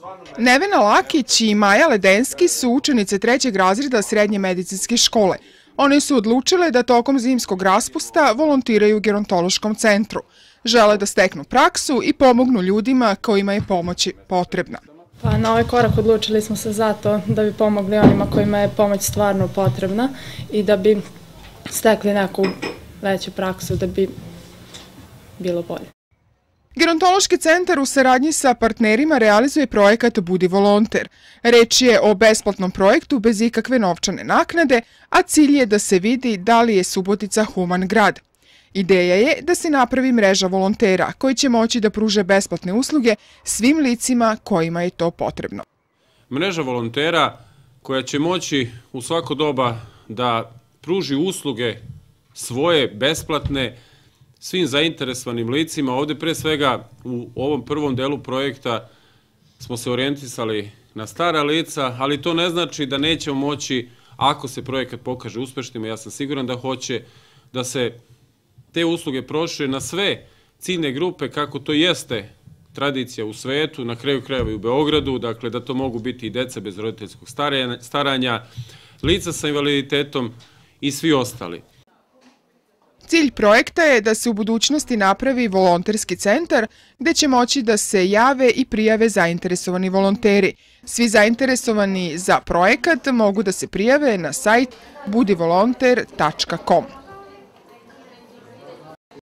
Nevena Lakić i Maja Ledenski su učenice 3. razreda srednje medicinske škole. One su odlučile da tokom zimskog raspusta volontiraju u gerontološkom centru. Žele da steknu praksu i pomognu ljudima kojima je pomoć potrebna. Pa na ovaj korak odlučili smo se zato da bi pomogli onima kojima je pomoć stvarno potrebna i da bi stekli neku veću praksu, da bi bilo bolje. Gerontološki centar u saradnji sa partnerima realizuje projekat Budi volonter. Reč je o besplatnom projektu bez ikakve novčane naknade, a cilj je da se vidi da li je Subotica human grad. Ideja je da se napravi mreža volontera koji će moći da pruže besplatne usluge svim licima kojima je to potrebno. Mreža volontera koja će moći u svako doba da pruži usluge svoje besplatne svim zainteresovanim licima. Ovdje pre svega u ovom prvom delu projekta smo se orijentisali na stara lica, ali to ne znači da nećemo moći, ako se projekat pokaže uspešnim, ja sam siguran da hoće, da se te usluge prošire na sve ciljne grupe kako to jeste tradicija u svetu, na kraju krajeva i u Beogradu, dakle da to mogu biti i deca bez roditeljskog staranja, lica sa invaliditetom i svi ostali. Cilj projekta je da se u budućnosti napravi volonterski centar gde će moći da se jave i prijave zainteresovani volonteri. Svi zainteresovani za projekat mogu da se prijave na sajt budivolonter.com.